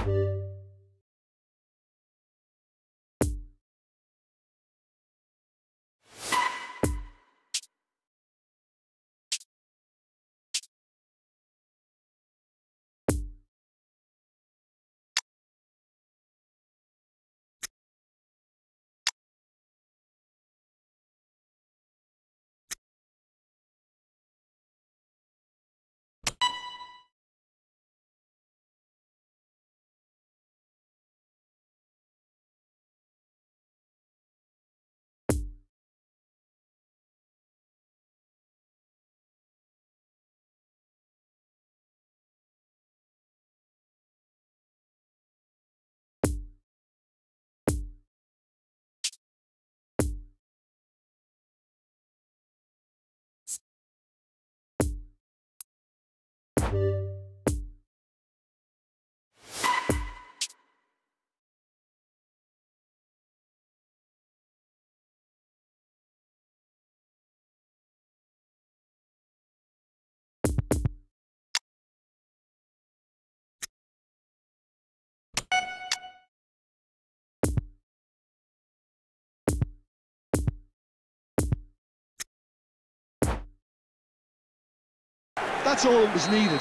That's all that was needed.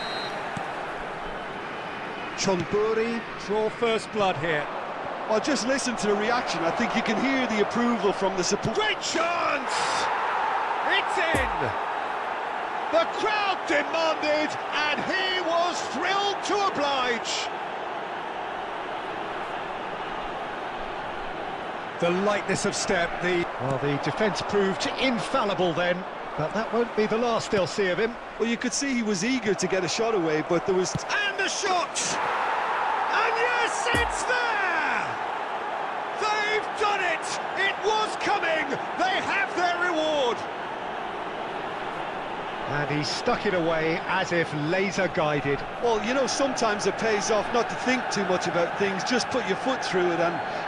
Chonburi draw first blood here. Well, just listen to the reaction. I think you can hear the approval from the support. Great chance! It's in! The crowd demanded, and he was thrilled to oblige. The lightness of step, the defence proved infallible then, but that won't be the last they'll see of him. Well, you could see he was eager to get a shot away, but there was... And the shot! And yes, it's there! They've done it! It was coming! They have their reward! And he stuck it away as if laser-guided. Well, you know, sometimes it pays off not to think too much about things, just put your foot through it, and